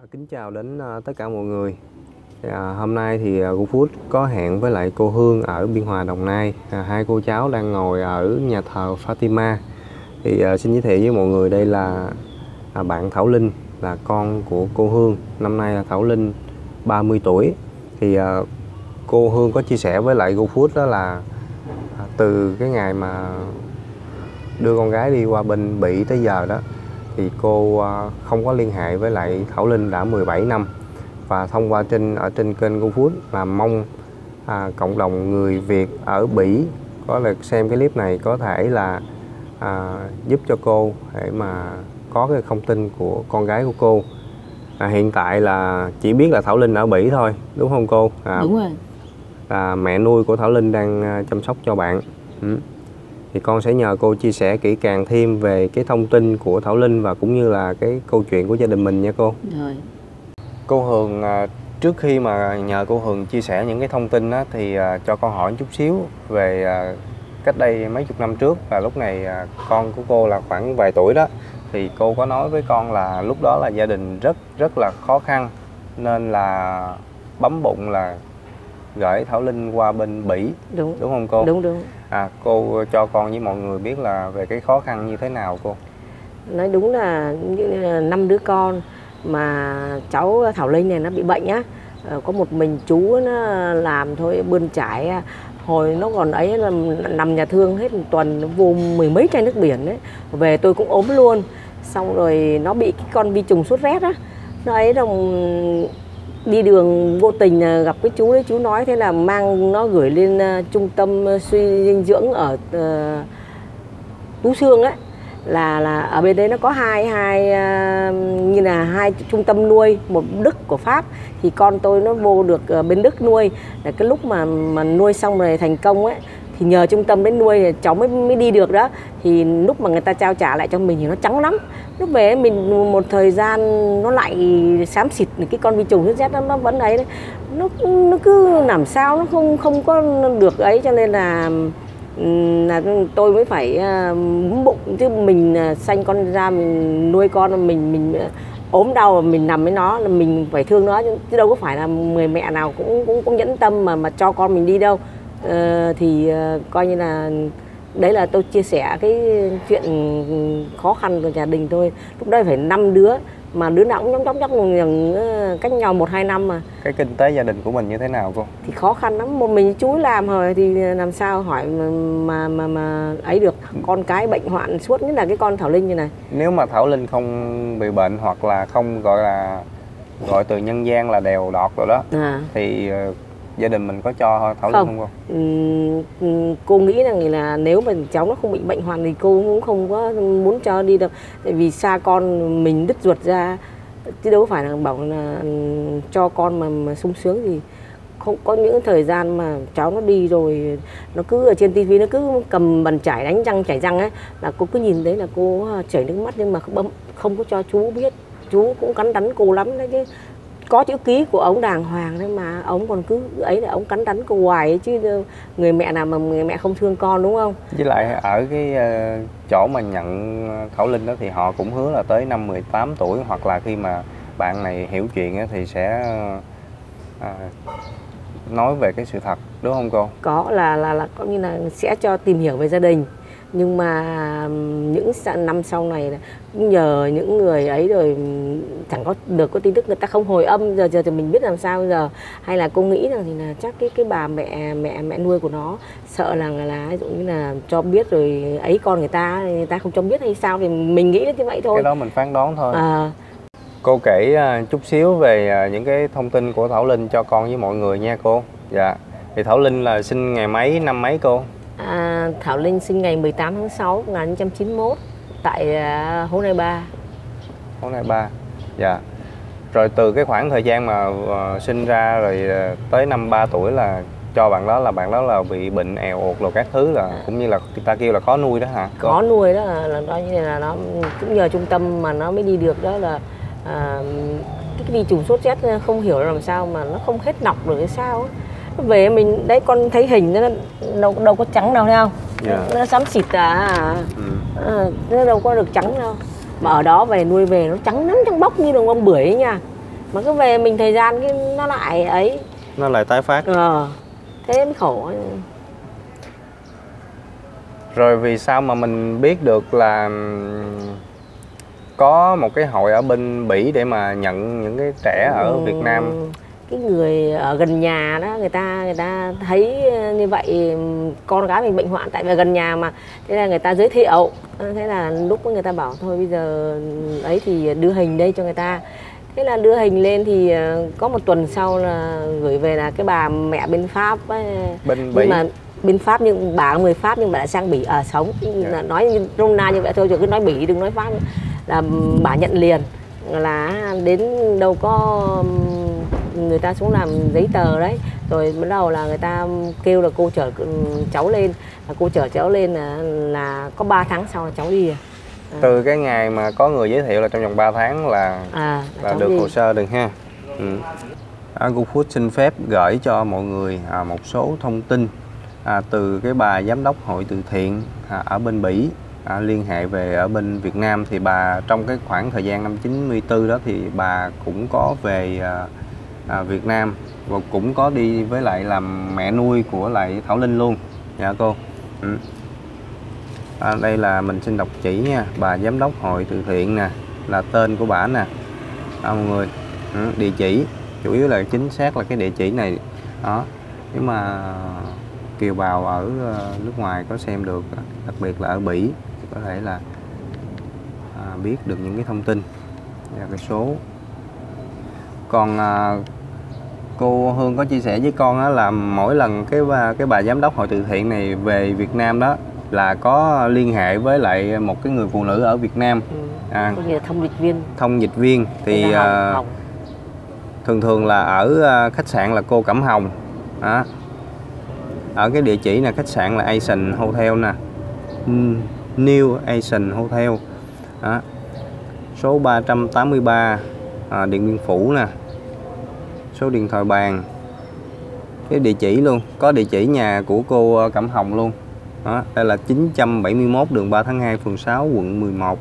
Kính chào đến tất cả mọi người. Hôm nay thì GoFood có hẹn với lại cô Hương ở Biên Hòa, Đồng Nai. Hai cô cháu đang ngồi ở nhà thờ Fatima. Thì xin giới thiệu với mọi người, đây là bạn Thảo Linh, là con của cô Hương. Năm nay là Thảo Linh 30 tuổi. Thì cô Hương có chia sẻ với lại GoFood đó là từ cái ngày mà đưa con gái đi qua bên Bỉ tới giờ đó, thì cô không có liên hệ với lại Thảo Linh đã 17 năm. Và thông qua ở trên kênh GoFood là mong cộng đồng người Việt ở Bỉ có được xem cái clip này, có thể là giúp cho cô để mà có cái thông tin của con gái của cô. Hiện tại là chỉ biết là Thảo Linh ở Bỉ thôi, đúng không cô? Đúng rồi. Là mẹ nuôi của Thảo Linh đang chăm sóc cho bạn. Thì con sẽ nhờ cô chia sẻ kỹ càng thêm về cái thông tin của Thảo Linh và cũng như là cái câu chuyện của gia đình mình nha cô. Rồi. Cô Hương, trước khi mà nhờ cô Hương chia sẻ những cái thông tin đó, thì cho con hỏi chút xíu về cách đây mấy chục năm trước, là lúc này con của cô là khoảng vài tuổi đó, thì cô có nói với con là lúc đó là gia đình rất là khó khăn, nên là bấm bụng là gửi Thảo Linh qua bên Bỉ. Đúng không cô? Đúng. Cô cho con với mọi người biết là về cái khó khăn như thế nào cô? Nói đúng là 5 đứa con mà cháu Thảo Linh này nó bị bệnh á, có một mình chú nó làm thôi, bươn trải. Hồi nó còn ấy là nằm nhà thương hết một tuần, nó vô 10 mấy chai nước biển đấy. Về tôi cũng ốm luôn. Xong rồi nó bị cái con vi trùng sốt rét á, nó ấy đồng đi đường vô tình gặp cái chú ấy, chú nói thế là mang nó gửi lên trung tâm suy dinh dưỡng ở Tú Xương ấy, là ở bên đấy nó có hai như là hai trung tâm nuôi, một Đức của Pháp, thì con tôi nó vô được bên Đức nuôi. Là cái lúc mà nuôi xong rồi thành công ấy, thì nhờ trung tâm đến nuôi cháu mới đi được đó. Thì lúc mà người ta trao trả lại cho mình thì nó trắng lắm. Lúc về mình một thời gian nó lại xám xịt, cái con vi trùng sốt rét nó vẫn ấy đấy. Nó cứ làm sao nó không có được ấy, cho nên là tôi mới phải bụng, chứ mình sanh con ra mình nuôi con, mình ốm đau mình nằm với nó là mình phải thương nó, chứ đâu có phải là người mẹ nào cũng nhẫn tâm mà cho con mình đi đâu. Thì coi như là đấy là tôi chia sẻ cái chuyện khó khăn của gia đình tôi. Lúc đấy phải 5 đứa mà đứa nào cũng chóc cách nhau 1-2 năm mà. Cái kinh tế gia đình của mình như thế nào cô? Thì khó khăn lắm, một mình chú làm rồi thì làm sao hỏi mà ấy được. Con cái bệnh hoạn suốt, nhất là cái con Thảo Linh như này. Nếu mà Thảo Linh không bị bệnh hoặc là không gọi từ nhân gian là đèo đọt rồi đó, thì gia đình mình có cho Thảo Linh không cô? Cô nghĩ rằng là nếu mà cháu nó không bị bệnh hoạn thì cô cũng không có muốn cho đi đâu. Tại vì xa con mình đứt ruột ra, chứ đâu phải là bảo là cho con mà sung sướng gì. Không có những thời gian mà cháu nó đi rồi, nó cứ ở trên tivi nó cứ cầm bàn chải đánh răng chảy răng ấy, là cô cứ nhìn thấy là cô chảy nước mắt, nhưng mà không có cho chú biết. Chú cũng cắn đắn cô lắm đấy chứ. Có chữ ký của ông đàng hoàng đấy mà ông còn cứ ấy là ông cắn đắn cô hoài ấy, chứ người mẹ nào mà người mẹ không thương con, đúng không? Với lại ở cái chỗ mà nhận Thảo Linh đó thì họ cũng hứa là tới năm 18 tuổi hoặc là khi mà bạn này hiểu chuyện thì sẽ nói về cái sự thật, đúng không cô? Có là có như là sẽ cho tìm hiểu về gia đình. Nhưng mà những năm sau này là nhờ những người ấy rồi chẳng có tin tức, người ta không hồi âm, giờ thì mình biết làm sao giờ. Hay là cô nghĩ rằng thì là chắc cái bà mẹ nuôi của nó sợ là ví dụ như là cho biết rồi ấy con người ta không cho biết hay sao, thì mình nghĩ như vậy thôi. Cái đó mình phán đoán thôi. Cô kể chút xíu về những cái thông tin của Thảo Linh cho con với mọi người nha cô. Dạ. Thì Thảo Linh là sinh ngày mấy, năm mấy cô? Thảo Linh sinh ngày 18 tháng 6 1991 tại Hố Nai Ba. Hố Nai Ba. Dạ. Rồi từ cái khoảng thời gian mà sinh ra rồi tới năm 3 tuổi là cho bạn đó là bị bệnh èo uột rồi các thứ, là cũng như là người ta kêu là khó nuôi đó hả? Khó nuôi đó, là coi như là nó cũng nhờ trung tâm mà nó mới đi được đó. Là cái vi trùng sốt rét không hiểu làm sao mà nó không hết nọc được hay sao. Về mình đấy, con thấy hình nó đâu có trắng đâu, thấy không? Nó xám xịt nó đâu có được trắng đâu. Mà ở đó về nuôi về nó trắng lắm, trắng bóc như đồng bông bưởi ấy nha. Mà cứ về mình thời gian cái nó lại ấy. Nó lại tái phát. Thế mới khổ. Rồi vì sao mà mình biết được là có một cái hội ở bên Bỉ để mà nhận những cái trẻ ở Việt Nam? Cái người ở gần nhà đó, người ta thấy như vậy con gái mình bệnh hoạn tại vì gần nhà mà, thế là người ta giới thiệu. Thế là lúc người ta bảo thôi bây giờ ấy thì đưa hình đây cho người ta. Thế là đưa hình lên thì có một tuần sau là gửi về là cái bà mẹ bên Pháp ấy. Bên Bỉ. Nhưng mà bên Pháp, nhưng bà là người Pháp nhưng mà đã sang Bỉ ở sống. Là nói nôm na như vậy thôi, chứ cứ nói Bỉ đừng nói Pháp. Là bà nhận liền, là đến đâu có người ta xuống làm giấy tờ đấy, rồi bắt đầu là người ta kêu là cô chở cháu lên, là cô chở cháu lên là có 3 tháng sau là cháu đi. Từ cái ngày mà có người giới thiệu là trong vòng 3 tháng là được đi. hồ sơ được ha. GoFood xin phép gửi cho mọi người một số thông tin từ cái bà giám đốc hội từ thiện ở bên Bỉ liên hệ về ở bên Việt Nam. Thì bà trong cái khoảng thời gian năm 94 đó thì bà cũng có về Việt Nam và cũng có đi với lại làm mẹ nuôi của lại Thảo Linh luôn. Dạ cô. Đây là mình xin đọc chỉ nha. Bà giám đốc hội từ thiện nè, là tên của bà nè mọi người. Địa chỉ chủ yếu là chính xác là cái địa chỉ này đó. Nếu mà kiều bào ở nước ngoài có xem được, đặc biệt là ở Bỉ, thì có thể là biết được những cái thông tin và cái số. Còn cô Hương có chia sẻ với con đó là mỗi lần cái bà giám đốc hội từ thiện này về Việt Nam đó là có liên hệ với lại một cái người phụ nữ ở Việt Nam. Có nghĩa là thông dịch viên. Thông dịch viên thì thường thường là ở khách sạn là cô Cẩm Hồng đó. Ở cái địa chỉ là khách sạn là Asian Hotel nè, New Asian Hotel đó. Số 383 Điện Biên Phủ nè, số điện thoại bàn, cái địa chỉ luôn, có địa chỉ nhà của cô Cẩm Hồng luôn đó. Đây là 971 đường 3 tháng 2 phường 6 quận 11.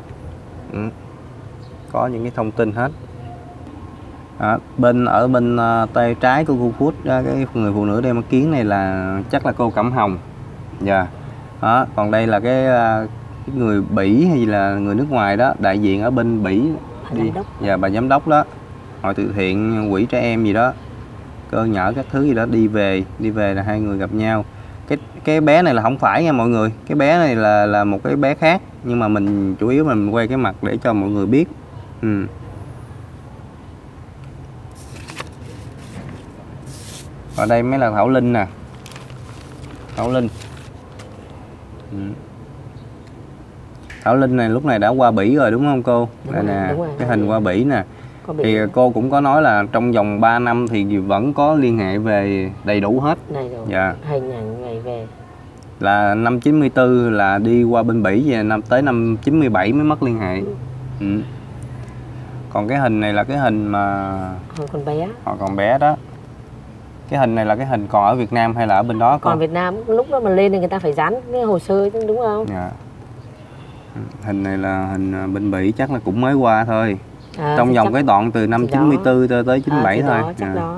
Có những cái thông tin hết. Ở bên tay trái của GoFood cái người phụ nữ đeo mắt kiếng này là chắc là cô Cẩm Hồng. Dạ. Đó, còn đây là cái người Bỉ hay là người nước ngoài đó, đại diện ở bên Bỉ đi. Dạ, bà giám đốc đó. Hội từ thiện quỹ trẻ em gì đó, cơ nhở các thứ gì đó, đi về là hai người gặp nhau. Cái bé này là không phải nha mọi người, cái bé này là một cái bé khác, nhưng mà mình chủ yếu mình quay cái mặt để cho mọi người biết. Ở đây mới là Thảo Linh nè, Thảo Linh. Thảo Linh này lúc này đã qua Bỉ rồi đúng không cô? Đây nè, cái hình qua Bỉ nè. Thì cô cũng có nói là trong vòng 3 năm thì vẫn có liên hệ về đầy đủ hết. Này rồi. Dạ. Hình ảnh ngày về. Là năm 94 là đi qua bên Bỉ, và tới năm 97 mới mất liên hệ. Còn cái hình này là cái hình mà họ còn bé. Họ còn bé đó. Cái hình này là cái hình còn ở Việt Nam hay là ở bên đó? Còn Việt Nam, lúc đó mà lên thì người ta phải dán cái hồ sơ chứ đúng không? Dạ. Hình này là hình bên Bỉ, chắc là cũng mới qua thôi. Trong vòng cái đoạn từ năm 94 tới 97 thôi. Đó, chắc đó.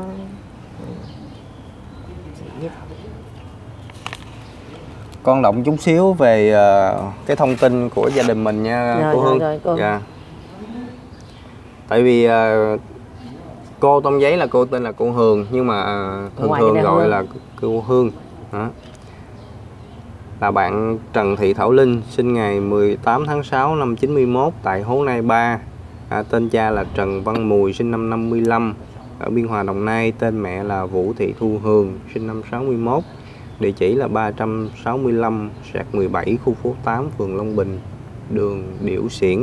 Con động chút xíu về cái thông tin của gia đình mình nha cô Hương. Cô. Dạ. Tại vì cô trong giấy là cô tên là cô Hương, nhưng mà thường gọi là cô Hương. Đó. Là bạn Trần Thị Thảo Linh, sinh ngày 18 tháng 6 năm 91 tại Hố Nai 3. Tên cha là Trần Văn Mùi, sinh năm 55 ở Biên Hòa, Đồng Nai. Tên mẹ là Vũ Thị Thu Hường, sinh năm 61. Địa chỉ là 365/17 khu phố 8 phường Long Bình, đường Điểu Xiển.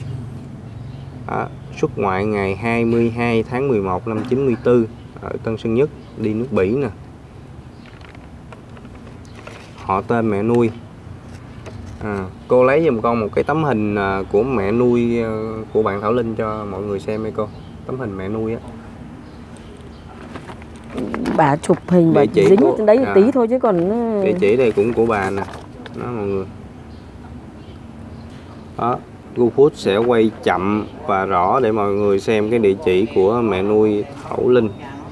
Xuất ngoại ngày 22 tháng 11 năm 94 ở Tân Sơn Nhất, đi nước Bỉ nè. Họ tên mẹ nuôi. Cô lấy giùm con một cái tấm hình của mẹ nuôi của bạn Thảo Linh cho mọi người xem đi cô. Tấm hình mẹ nuôi á. Bà chụp hình bà dính của, đấy tí thôi chứ còn địa chỉ đây cũng của bà nè. Đó mọi người. Đó, GoFood sẽ quay chậm và rõ để mọi người xem cái địa chỉ của mẹ nuôi Thảo Linh.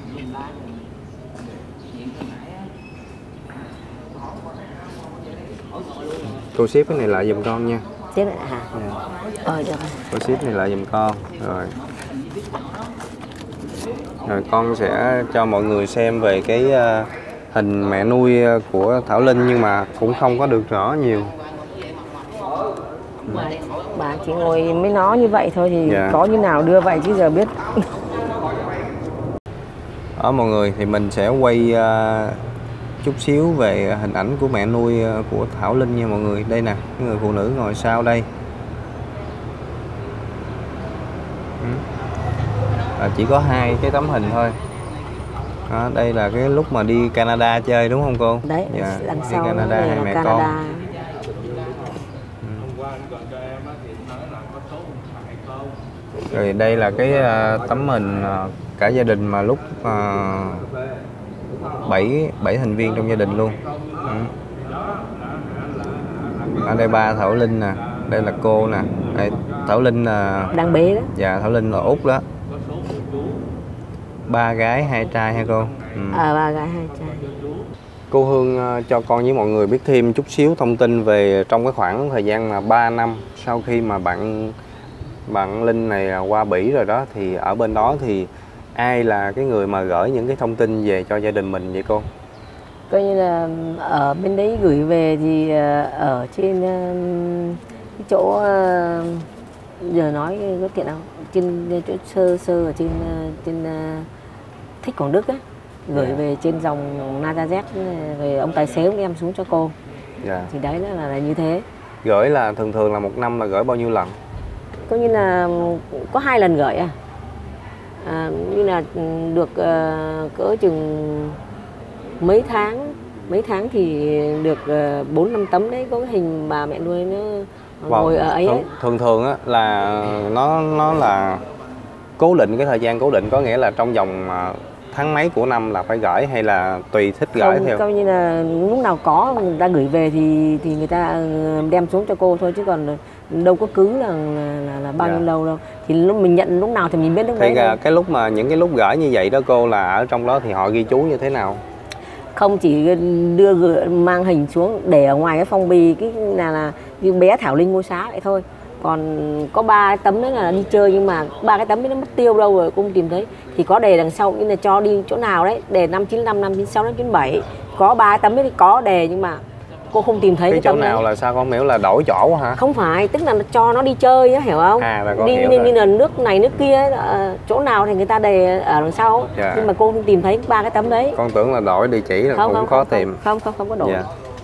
Cô ship cái này lại giùm con nha. Ship lại hả? Được. Cô ship này lại giùm con. Rồi con sẽ cho mọi người xem về cái hình mẹ nuôi của Thảo Linh, nhưng mà cũng không có được rõ nhiều. Bà chỉ ngồi mới nói như vậy thôi thì có như nào đưa vậy chứ giờ biết. Đó mọi người, thì mình sẽ quay chút xíu về hình ảnh của mẹ nuôi của Thảo Linh nha mọi người. Đây nè, cái người phụ nữ ngồi sau đây. Chỉ có 2 cái tấm hình thôi. Đó, đây là cái lúc mà đi Canada chơi đúng không cô? Đấy, đằng sau đi Canada hay mẹ Canada. con. Rồi đây là cái tấm hình cả gia đình mà lúc 7 thành viên trong gia đình luôn. Ở đây ba Thảo Linh nè, đây là cô nè, đây Thảo Linh là đang bế đó. Dạ, Thảo Linh là út đó. 3 gái 2 trai ha cô? 3 gái 2 trai. Cô Hương cho con với mọi người biết thêm chút xíu thông tin về trong cái khoảng thời gian mà 3 năm sau khi mà bạn Linh này qua Bỉ rồi đó, thì ở bên đó thì ai là cái người mà gửi những cái thông tin về cho gia đình mình vậy cô? Coi như là ở bên đấy gửi về thì ở trên cái chỗ giờ nói có tiện không? Trên chỗ sơ ở trên Thích Quảng Đức á, gửi về trên dòng Nazareth, rồi ông tài xế ông đem xuống cho cô. Thì đấy là như thế. Gửi là thường là một năm là gửi bao nhiêu lần? Coi như là có 2 lần gửi như là được cỡ chừng mấy tháng thì được 4-5 tấm đấy, có cái hình bà mẹ nuôi nó ngồi ở ấy. Thường á là nó là cố định, cái thời gian cố định, có nghĩa là trong vòng tháng mấy của năm là phải gửi, hay là tùy thích gửi theo? Coi như là lúc nào có người ta gửi về thì người ta đem xuống cho cô thôi, chứ còn đâu có cứ là bao nhiêu lâu đâu. Thì lúc mình nhận lúc nào thì mình biết lúc đấy. Cái lúc mà những cái lúc gửi như vậy đó cô, là ở trong đó thì họ ghi chú như thế nào? Không, chỉ mang hình xuống để ở ngoài cái phong bì, cái là như bé Thảo Linh ngôi xá vậy thôi. Còn có 3 tấm đấy là đi chơi, nhưng mà 3 cái tấm đấy nó mất tiêu đâu rồi, cô không tìm thấy. Thì có đề đằng sau, như là cho đi chỗ nào đấy, đề năm 95, năm 96, năm 97. Có 3 cái tấm đấy thì có đề, nhưng mà cô không tìm thấy cái chỗ tấm nào đấy. Là sao con hiểu là đổi chỗ hả? Không phải, tức là cho nó đi chơi á, hiểu không? Là con đi hiểu như là nước này nước kia, chỗ nào thì người ta đề ở đằng sau. Nhưng mà cô không tìm thấy 3 cái tấm đấy. Con tưởng là đổi địa chỉ là cũng khó tìm. Không có đổi.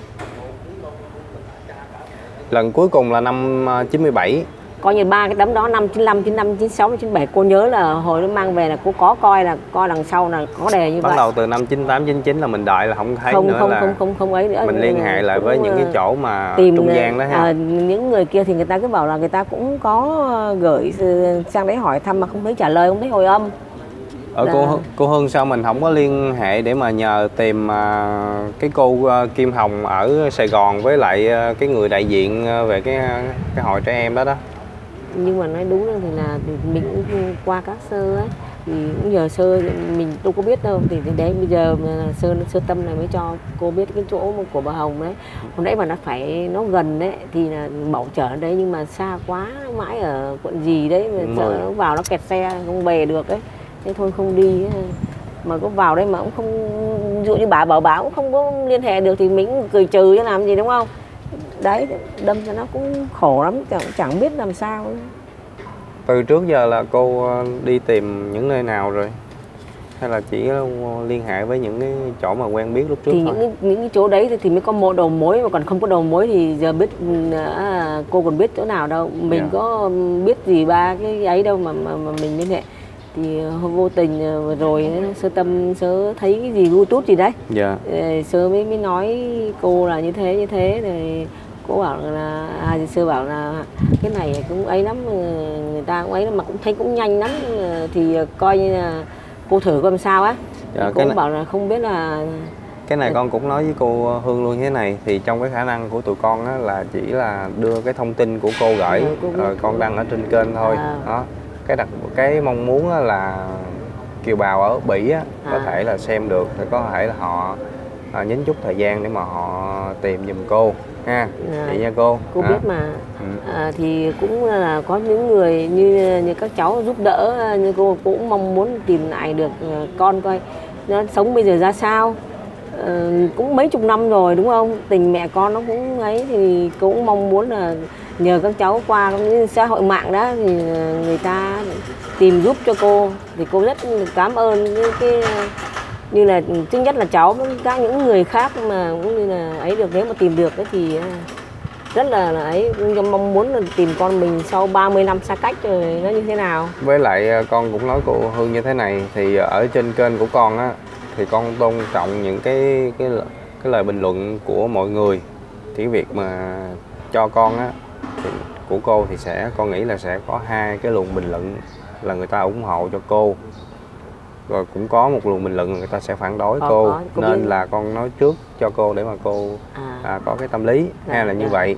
Lần cuối cùng là năm 97. Coi như 3 cái tấm đó năm 95, 95, 96, 97, cô nhớ là hồi nó mang về là cô có coi đằng sau là có đề như vậy. Bắt đầu từ năm 98, 99 là mình đợi là không thấy nữa, không ấy nữa. Mình liên hệ lại với những cái chỗ mà tìm trung gian đó ha. Những người kia thì người ta cứ bảo là người ta cũng có gửi sang đấy hỏi thăm mà không thấy trả lời, không thấy hồi âm. Cô Hương, sao mình không có liên hệ để mà nhờ tìm cái cô Kim Hồng ở Sài Gòn với lại cái người đại diện về cái hội trẻ em đó? Nhưng mà nói đúng thì là mình cũng qua các sơ ấy, thì cũng nhờ sơ mình đâu có biết đâu, thì đấy bây giờ sơ tâm này mới cho cô biết cái chỗ của bà Hồng đấy. Hôm nãy mà nó gần đấy thì là bảo chở đấy, nhưng mà xa quá, mãi ở quận gì đấy mà sợ nó vào nó kẹt xe không về được ấy, thế thôi không đi. Mà có vào đây mà cũng không, ví dụ như bà bảo bà cũng không có liên hệ được thì mình cũng cười trừ chứ làm gì, đúng không? Đấy, đâm cho nó cũng khổ lắm, chẳng biết làm sao nữa. Từ trước giờ là cô đi tìm những nơi nào rồi? Hay là chỉ liên hệ với những cái chỗ mà quen biết lúc trước thì thôi? Những cái chỗ đấy thì mới có một đầu mối, mà còn không có đầu mối thì giờ biết cô còn biết chỗ nào đâu. Mình có biết gì ba cái ấy đâu mà mình liên hệ. Thì vô tình rồi sơ tâm sơ thấy cái gì YouTube gì đấy, sơ mới nói cô là như thế rồi cô bảo là sơ bảo là cái này cũng ấy lắm, người ta cũng ấy mà cũng thấy cũng nhanh lắm, thì coi như là cô thử coi làm sao á. Cô cũng bảo là không biết là Cái này con cũng nói với cô Hương luôn như thế này, thì trong cái khả năng của tụi con á, là chỉ là đưa cái thông tin của cô gửi rồi con đăng ở trên kênh thôi. Đó, cái mong muốn á, là kiều bào ở Bỉ á, có thể là xem được, thì có thể là họ nhín chút thời gian để mà họ tìm giùm cô ha. Vậy nha cô. Cô biết mà. Thì cũng là có những người như các cháu giúp đỡ, như cô cũng mong muốn tìm lại được con coi nó sống bây giờ ra sao. Cũng mấy chục năm rồi đúng không, tình mẹ con nó cũng ấy, thì cũng mong muốn là nhờ các cháu qua những xã hội mạng đó thì người ta tìm giúp cho cô, thì cô rất cảm ơn cái như là thứ nhất là cháu với các những người khác mà cũng như là ấy được, nếu mà tìm được ấy thì rất là ấy, mong muốn là tìm con mình sau 30 năm xa cách rồi nó như thế nào. Với lại con cũng nói cô Hương như thế này, thì ở trên kênh của con á thì con tôn trọng những cái lời bình luận của mọi người. Thì việc mà cho con á thì của cô thì con nghĩ là sẽ có 2 cái luồng bình luận là người ta ủng hộ cho cô, rồi cũng có một luồng bình luận người ta sẽ phản đối cô nên biết. Là con nói trước cho cô để mà cô có cái tâm lý hay là như vậy.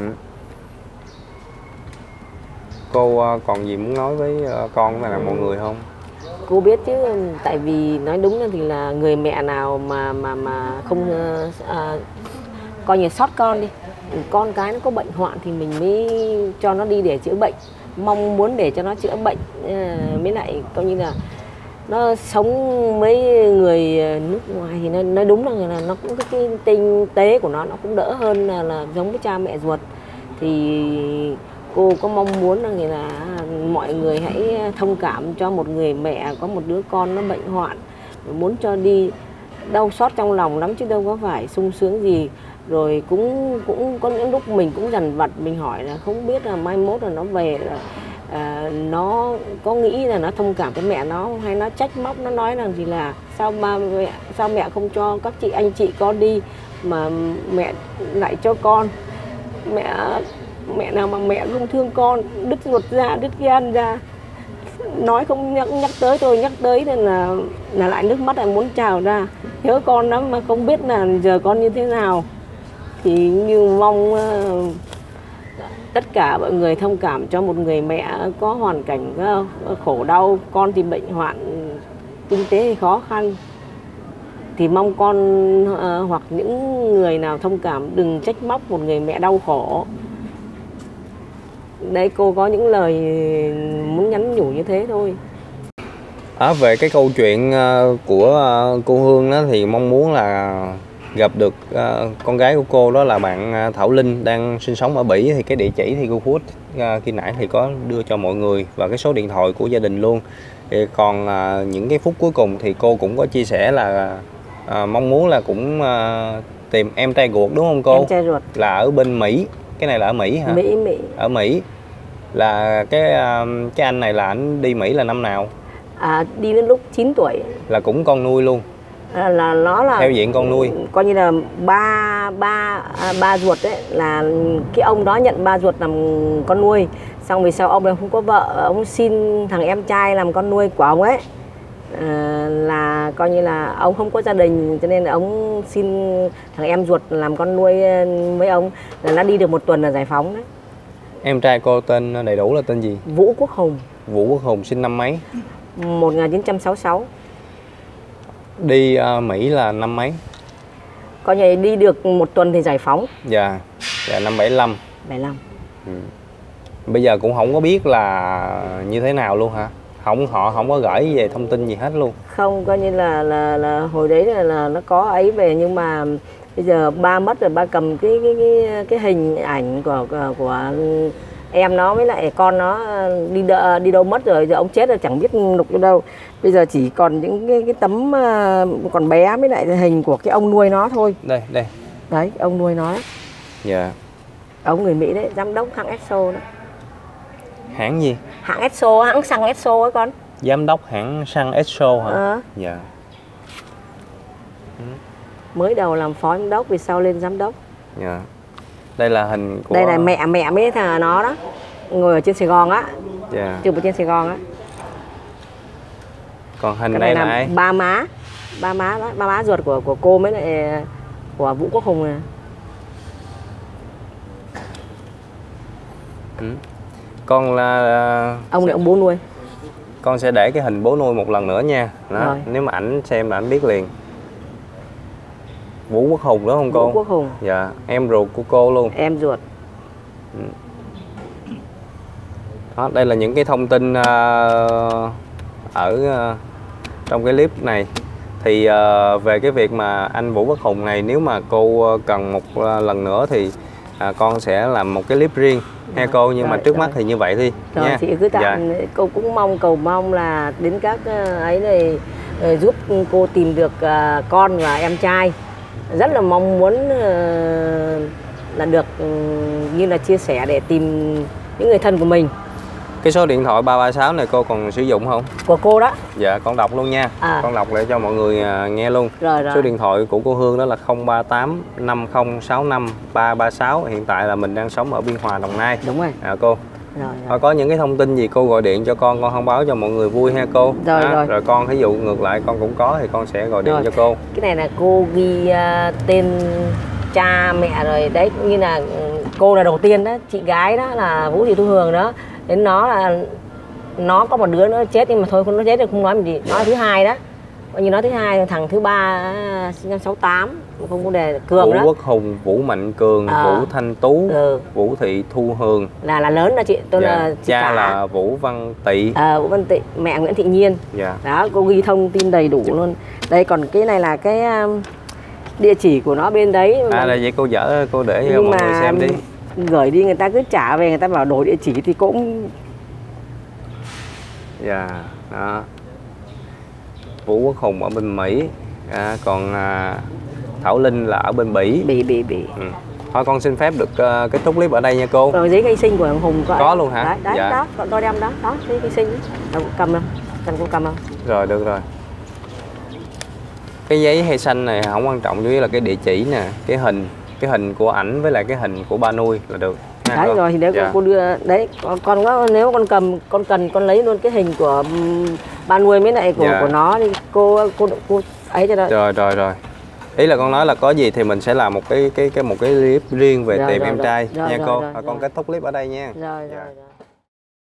Cô còn gì muốn nói với con và là mọi người không? Cô biết chứ, tại vì nói đúng là thì là người mẹ nào mà không coi như sót con đi, con cái nó có bệnh hoạn thì mình mới cho nó đi để chữa bệnh, mong muốn để cho nó chữa bệnh, mới lại coi như là nó sống với người nước ngoài thì nói đúng là nó cũng cái tinh tế của nó cũng đỡ hơn là giống với cha mẹ ruột. Thì cô có mong muốn là mọi người hãy thông cảm cho một người mẹ có một đứa con nó bệnh hoạn, muốn cho đi đau xót trong lòng lắm chứ đâu có phải sung sướng gì. Rồi cũng có những lúc mình cũng dằn vặt, mình hỏi là không biết là mai mốt là nó về là nó có nghĩ là nó thông cảm với mẹ nó hay nó trách móc, nó nói rằng gì là sao mẹ không cho các anh chị con đi mà mẹ lại cho con, mẹ nào mà mẹ không thương con, đứt ruột ra, đứt gan ra, nói không nhắc tới thôi, nhắc tới nên là lại nước mắt lại muốn trào ra, nhớ con lắm mà không biết là giờ con như thế nào. Thì như mong tất cả mọi người thông cảm cho một người mẹ có hoàn cảnh khổ đau, con thì bệnh hoạn, kinh tế thì khó khăn, thì mong con hoặc những người nào thông cảm đừng trách móc một người mẹ đau khổ. Đấy, cô có những lời muốn nhắn nhủ như thế thôi. Về cái câu chuyện của cô Hương đó thì mong muốn là gặp được con gái của cô, đó là bạn Thảo Linh đang sinh sống ở Bỉ. Thì cái địa chỉ thì GoFood khi nãy thì có đưa cho mọi người và cái số điện thoại của gia đình luôn. Thì còn những cái phút cuối cùng thì cô cũng có chia sẻ là mong muốn là cũng tìm em trai ruột, đúng không cô? Em trai ruột là ở bên Mỹ. Cái này là ở Mỹ hả? Mỹ. Ở Mỹ. Là cái anh này là anh đi Mỹ là năm nào? Đi đến lúc 9 tuổi. Là cũng con nuôi luôn? Là nó là theo diện con nuôi, coi như là ba ruột đấy, là cái ông đó nhận ba ruột làm con nuôi, xong vì sao ông này không có vợ, ông xin thằng em trai làm con nuôi của ông ấy. Là coi như là ông không có gia đình cho nên là ông xin thằng em ruột làm con nuôi với ông, là nó đi được 1 tuần là giải phóng đấy. Em trai cô tên đầy đủ là tên gì? Vũ Quốc Hùng. Vũ Quốc Hùng sinh năm mấy? 1966. Đi Mỹ là năm mấy? Coi như đi được 1 tuần thì giải phóng. Dạ năm 75. Bây giờ cũng không có biết là như thế nào luôn hả? Họ không có gửi về thông tin gì hết luôn? Không, coi như là hồi đấy là nó có ấy về, nhưng mà bây giờ ba mất rồi, ba cầm cái hình ảnh của em nó với lại con nó đi đâu mất rồi, giờ ông chết rồi chẳng biết lục ở đâu. Bây giờ chỉ còn những cái tấm còn bé với lại hình của cái ông nuôi nó thôi. Đây đấy, ông nuôi nó. Dạ. Ông người Mỹ đấy, giám đốc hãng Esso đó. Hãng gì? Hãng Esso, hãng xăng Esso ấy con. Giám đốc hãng xăng Esso hả? Dạ. Mới đầu làm phó giám đốc, vì sau lên giám đốc. Dạ. Đây là hình của... Đây là mẹ mấy thằng nó đó, ngồi ở trên Sài Gòn á. Dạ. Chụp ở trên Sài Gòn á. Còn hình này là ai? Ba má. ba má đó, ba má ruột của cô mới lại của Vũ Quốc Hùng này. Con là Ông này ông bố nuôi. con sẽ để cái hình bố nuôi một lần nữa nha. Đó. Rồi. Nếu mà ảnh xem là ảnh biết liền. Vũ Quốc Hùng đó không cô? Vũ Quốc Hùng. Dạ, em ruột của cô luôn. Em ruột. Đó, đây là những cái thông tin trong cái clip này. Thì về cái việc mà anh Vũ Quốc Hùng này, nếu mà cô cần một lần nữa thì con sẽ làm một cái clip riêng ha cô. Nhưng mà trước mắt thì như vậy đi rồi, nha. chị cứ tạm cô cũng cầu mong là đến các ấy này giúp cô tìm được con và em trai. Rất là mong muốn là được như là chia sẻ để tìm những người thân của mình. Cái số điện thoại 336 này cô còn sử dụng không? Của cô đó. Dạ, con đọc luôn nha. Con đọc để cho mọi người nghe luôn. Rồi. Số điện thoại của cô Hương đó là 038 5065 336. Hiện tại là mình đang sống ở Biên Hòa, Đồng Nai. Đúng rồi. Cô. Rồi. Có những cái thông tin gì cô gọi điện cho con thông báo cho mọi người vui ha cô. Rồi con thí dụ ngược lại con cũng có thì con sẽ gọi điện cho cô. Cái này là cô ghi tên cha mẹ rồi đấy, như là cô là đầu tiên đó, chị gái đó là Vũ Thị Thu Hương đó. Đến nó có một đứa nữa chết, nhưng mà thôi không nó chết thì không nói gì. Nó thứ hai đó, coi như nó thứ hai, thằng thứ ba sinh năm 68 không có đề Cường đó. Vũ Quốc Hùng, Vũ Mạnh Cường, Vũ Thanh Tú, Vũ Thị Thu Hương là lớn đó chị. Tôi là chị cha cả. là Vũ Văn Tị. Vũ Văn Tị, mẹ Nguyễn Thị Nhiên. Đó, cô ghi thông tin đầy đủ luôn. Đây còn cái này là cái địa chỉ của nó bên đấy. Là vậy cô dở cô để cho mọi người xem đi. Gửi đi người ta cứ trả về, người ta bảo đổi địa chỉ thì cũng đó. Vũ Quốc Hùng ở bên Mỹ, còn Thảo Linh là ở bên Bỉ. Bỉ. Thôi con xin phép được kết thúc clip ở đây nha cô. Rồi giấy khai sinh của thằng Hùng có luôn hả? Đấy, đó, tôi đem đó, giấy khai sinh đó. Cầm không? Cần cô cầm không? Rồi, được rồi. Cái giấy hay xanh này không quan trọng, chủ yếu là cái địa chỉ nè, cái hình của ảnh với lại cái hình của ba nuôi là được. Đấy rồi thì để cô đưa đấy, con có, nếu con cầm, con cần con lấy luôn cái hình của ba nuôi với lại của nó đi cô ấy cho đó. Rồi. Ý là con nói là có gì thì mình sẽ làm một cái clip riêng về tìm em trai nha cô. Con kết thúc clip ở đây nha. Rồi.